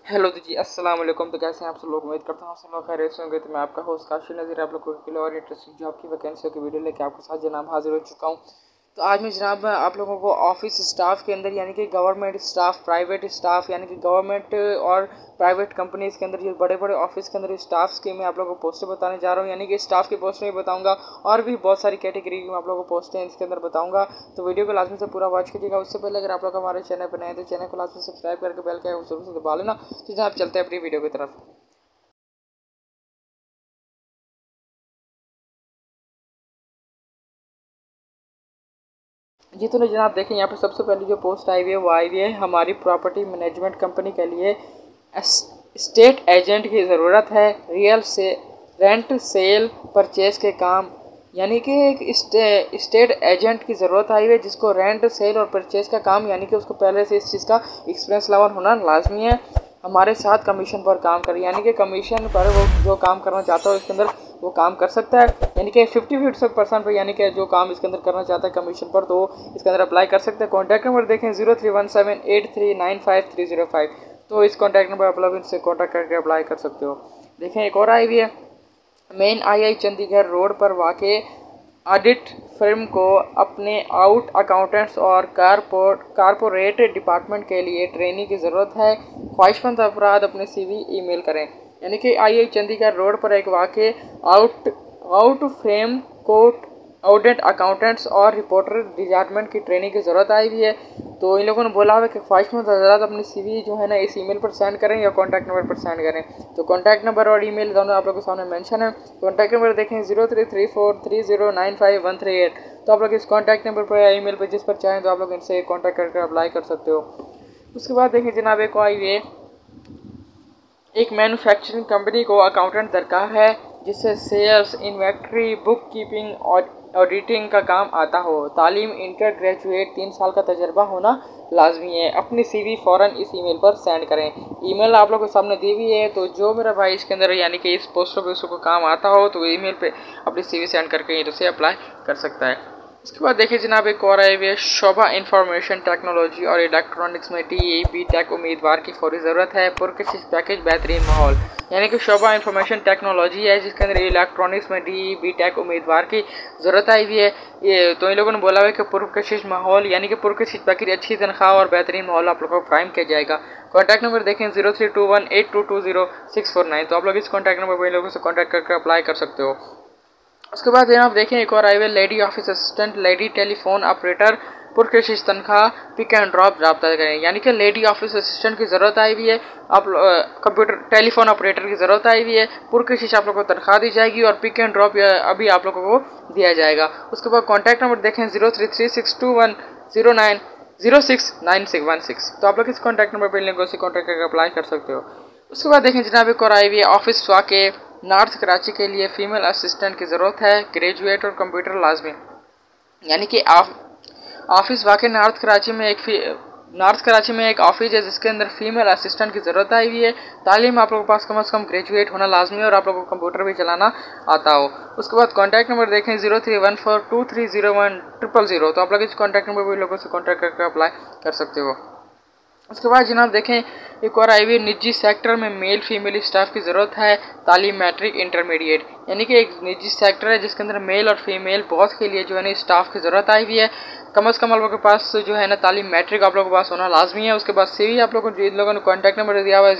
Hello जी, अस्सलाम वालेकुम। तो कैसे हैं आप सब लोग? उम्मीद करता हूँ सब लोग खैरियत से होंगे। तो मैं आपका होस्ट काशी नज़ीर आप लोगों के लिए और इंटरेस्टिंग जॉब की वैकेंसियों की वीडियो लेके आपके साथ जनाब हाजिर हो चुका हूँ। तो आज मैं जनाब आप लोगों को ऑफिस स्टाफ के अंदर यानी कि गवर्नमेंट स्टाफ, प्राइवेट स्टाफ यानी कि गवर्नमेंट और प्राइवेट कंपनीज़ के अंदर जो बड़े बड़े ऑफिस के अंदर स्टाफ्स की मैं आप लोगों को पोस्टें बताने जा रहा हूँ। यानी कि स्टाफ की पोस्टें भी बताऊँगा और भी बहुत सारी कैटेगरी की मैं आप लोगों को पोस्टें इसके अंदर बताऊँगा। तो वीडियो को लाजमी से पूरा वॉच कीजिएगा। उससे पहले अगर आप लोग हमारे चैनल पर नए हैं तो चैनल को लाजमी सब्सक्राइब करके बेल के जरूर से दबा लेना। तो जनाब चलते हैं अपनी वीडियो की तरफ। जी तो जनाब देखें, यहाँ पे सबसे पहले जो पोस्ट आई हुई है वो आई हुई है हमारी प्रॉपर्टी मैनेजमेंट कंपनी के लिए स्टेट एजेंट की ज़रूरत है। रियल से रेंट सेल परचेज के काम यानी कि एक स्टेट एजेंट की ज़रूरत आई है जिसको रेंट सेल और परचेज का काम यानी कि उसको पहले से इस चीज़ का एक्सपीरियंस लेवल होना लाजमी है। हमारे साथ कमीशन पर काम करे यानी कि कमीशन पर वो जो काम करना चाहता है उसके अंदर वो काम कर सकता है। यानी कि 50% पर यानी कि जो काम इसके अंदर करना चाहता है कमीशन पर तो इसके अंदर अप्लाई कर सकते हैं। कॉन्टैक्ट नंबर देखें 03178395 तो इस कॉन्टैक्ट नंबर आप लोग इनसे कॉन्टैक्ट करके अप्लाई कर सकते हो। देखें एक और आई हुई है मेन आई चंडीगढ़ रोड पर वाक़ ऑडिट फर्म को अपने आउट अकाउंटेंट्स और कारपोरेट डिपार्टमेंट के लिए ट्रेनिंग की ज़रूरत है। ख्वाहिशमंद अफराद अपने CV ईमेल करें। यानी कि आई चंडीगढ़ रोड पर एक वाक़ out out frame court audit accountants और रिपोर्टर डिपार्टमेंट की ट्रेनिंग की ज़रूरत आई हुई है। तो इन लोगों ने बोला है कि ख्वाहिशमंद हज़रात अपनी CV जो है ना इस ईमेल पर सेंड करें या कॉन्टैक्ट नंबर पर सेंड करें। तो कॉन्टैक्ट नंबर और ईमेल दोनों आप लोगों के सामने मेंशन है। कॉन्टैक्ट नंबर देखें 03343095 तो आप लोग इस कॉन्टैक्ट नंबर पर या ईमेल पर जिस पर चाहें तो आप लोग इनसे कॉन्टैक्ट करके अप्लाई कर सकते हो। उसके बाद देखें जनाब एक आई हुई एक मैन्युफैक्चरिंग कंपनी को अकाउंटेंट दरकार है जिससे सेल्स, इन्वेंट्री, बुक कीपिंग और ऑडिटिंग का काम आता हो। तालीम इंटर ग्रेजुएट 3 साल का तजर्बा होना लाजमी है। अपनी CV फ़ौरन इस ईमेल पर सेंड करें। ईमेल आप लोगों के सामने दी हुई है तो जो मेरा भाई इसके अंदर यानी कि इस पोस्टों पे उसको काम आता हो तो ईमेल पे अपनी CV सेंड करके इसे अप्लाई कर सकता है। इसके बाद देखिए जनाब एक और आई हुई है शोभा इंफॉर्मेशन टेक्नोलॉजी और इलेक्ट्रॉनिक्स में DE टेक उम्मीदवार की फौरी ज़रूरत है। पुरकशिश पैकेज बेहतरीन माहौल यानी कि शोभा इंफॉर्मेशन टेक्नोलॉजी है जिसके अंदर इलेक्ट्रॉनिक्स में DE टेक उम्मीदवार की ज़रूरत आई हुई है। ये तो इन लोगों ने बोला हुआ है कि पुरकशिश माहौल यानी कि पुरकशिश पैकेज, अच्छी तनख्वाह और बेहतरीन माहौल आप लोगों को फ्राहम किया जाएगा। कॉन्टैक्ट नंबर देखें 03218220 तो आप लोग इस कॉन्टैक्ट नंबर पर इन लोगों से कॉन्टैक्ट करके अप्लाई कर सकते हो। उसके बाद आप देखें एक और आई हुई lady office assistant, lady telephone operator, पुरकशिश तनख्वाह, पिक एंड ड्रॉप रब्ता करें। यानी कि लेडी ऑफिस असिस्टेंट की ज़रूरत आई हुई है। आप कंप्यूटर टेलीफोन ऑपरेटर की ज़रूरत आई हुई है। पुरकशिश आप लोगों को तनख्वाह दी जाएगी और पिक एंड ड्रॉप अभी आप लोगों को दिया जाएगा। उसके बाद कॉन्टैक्ट नंबर देखें 03362109069616 तो आप लोग इस कॉन्टैक्ट नंबर पर लिंक से कॉन्टैक्ट करके अप्लाई कर सकते हो। उसके बाद देखें जनाब एक और आई हुई है ऑफिस वाक़ नॉर्थ कराची के लिए फ़ीमेल असिस्टेंट की ज़रूरत है। ग्रेजुएट और कंप्यूटर लाजमी यानी कि ऑफिस वाक़ नॉर्थ कराची में एक ऑफिस है जिसके अंदर फ़ीमेल असिस्टेंट की ज़रूरत आई हुई है। तालीम आप लोगों के पास कम से कम ग्रेजुएट होना लाजमी है और आप लोगों को कंप्यूटर भी चलाना आता हो। उसके बाद कॉन्टैक्ट नंबर देखें 0314230100 तो आप लोग इस कॉन्टैक्ट नंबर पर लोगों से कॉन्टैक्ट करके अप्लाई कर सकते हो। उसके बाद जनाब देखें एक और आई हुई निजी सेक्टर में मेल फीमेल स्टाफ की ज़रूरत है। तालीम मैट्रिक इंटरमीडिएट यानी कि एक निजी सेक्टर है जिसके अंदर मेल और फीमेल बहुत के लिए जो है ना स्टाफ की ज़रूरत आई हुई है। कम से कम आप लोगों के पास जो है ना तालीम मैट्रिक आप लोगों के पास होना लाजमी है। उसके बाद CV आप लोगों को जिन लोगों ने कॉन्टैक्ट नंबर दिया हुआ है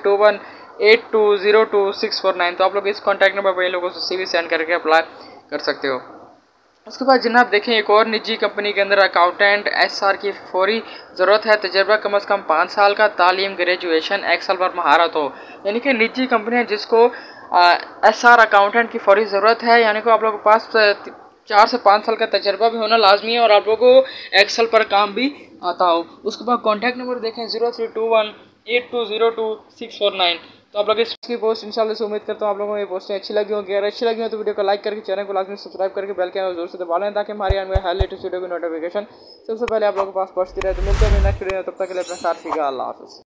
032182022649 तो आप लोग इस कॉन्टैक्ट नंबर पर इन लोगों से CV सेंड करके अप्लाई कर सकते हो। उसके बाद जनाब देखें एक और निजी कंपनी के अंदर अकाउंटेंट SR की फौरी ज़रूरत है। तजर्बा कम से कम 5 साल का, तालीम ग्रेजुएशन, एक्सेल पर महारत हो। यानी कि निजी कंपनी है जिसको SR अकाउंटेंट की फौरी ज़रूरत है। यानी कि आप लोगों के पास 4 से 5 साल का तजर्बा भी होना लाजमी है और आप लोगों को एक्सेल पर काम भी आता हो। उसके बाद कॉन्टैक्ट नंबर देखें 032182022649 तो आप लोग इसकी पोस्ट इंशाल्लाह से उम्मीद करता हूँ आप लोगों को ये पोस्टें अच्छी लगी होंगी। अगर अच्छी लगी हो तो वीडियो को लाइक करके चैनल को लाजमी सब्सक्राइब करके बेल के आइकन जोर से दबा लें ताकि हमारी आने वाली हर लेटेस्ट वीडियो की नोटिफिकेशन सबसे पहले आप लोगों के पास पहुंचती रहे। तो मिलते हैं नेक्स्ट वीडियो में, तब तक के लिए अपना साथ रखिएगा। अल्लाह हाफ़िज़।